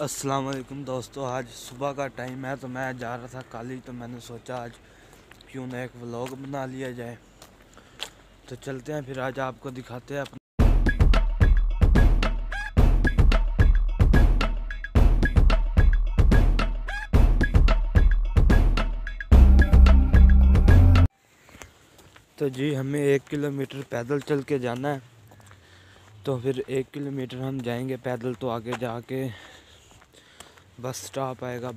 अस्सलाम वालेकुम दोस्तों, आज सुबह का टाइम है तो मैं जा रहा था कॉलेज। तो मैंने सोचा आज क्यों ना एक व्लॉग बना लिया जाए। तो चलते हैं फिर, आज आपको दिखाते हैं अपने। तो जी हमें 1 किलोमीटर पैदल चल के जाना है। तो फिर 1 किलोमीटर हम जाएंगे पैदल, तो आगे जाके बस स्टॉप आएगा।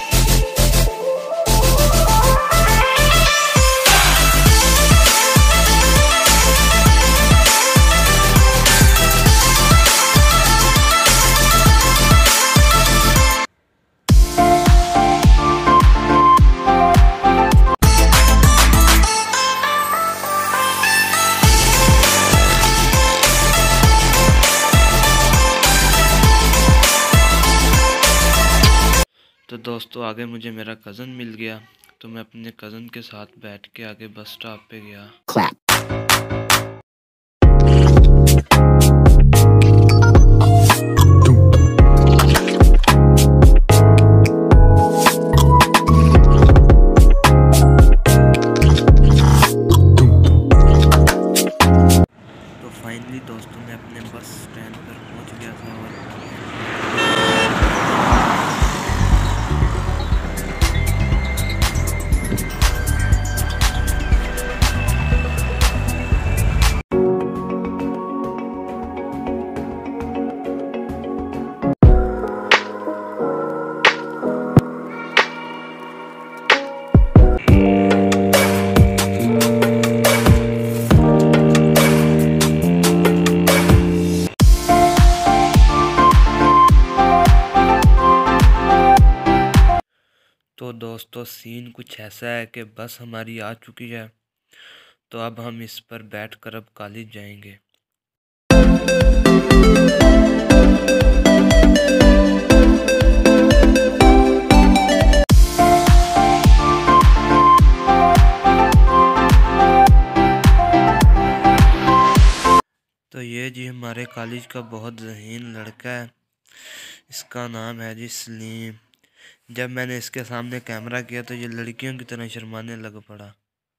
तो दोस्तों आगे मुझे मेरा कज़न मिल गया, तो मैं अपने कज़न के साथ बैठ के आगे बस स्टॉप पे गया। तो फाइनली दोस्तों मैं अपने बस स्टैंड पर पहुंच गया था। तो दोस्तों सीन कुछ ऐसा है कि बस हमारी आ चुकी है। तो अब हम इस पर बैठकर अब कॉलेज जाएंगे। तो ये जी हमारे कॉलेज का बहुत ज़हीन लड़का है, इसका नाम है जी सलीम। जब मैंने इसके सामने कैमरा किया तो ये लड़कियों की तरह शर्माने लग पड़ा।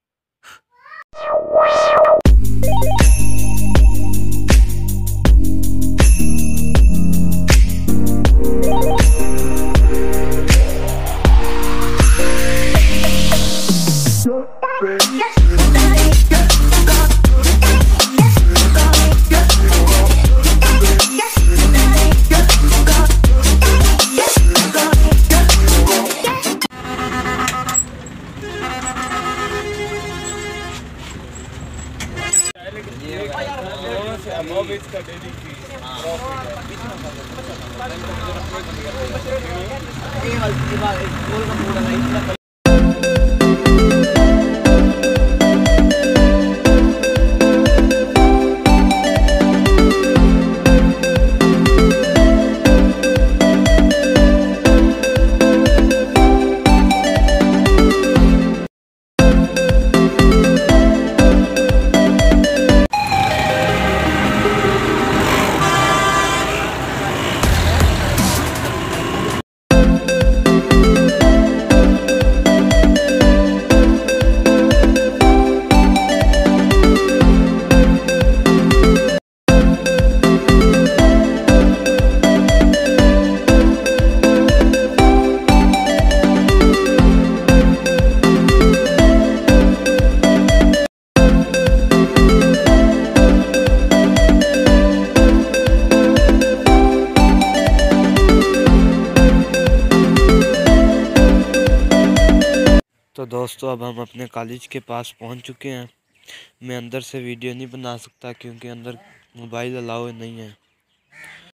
तो दोस्तों अब हम अपने कॉलेज के पास पहुंच चुके हैं। मैं अंदर से वीडियो नहीं बना सकता क्योंकि अंदर मोबाइल अलाउ नहीं है।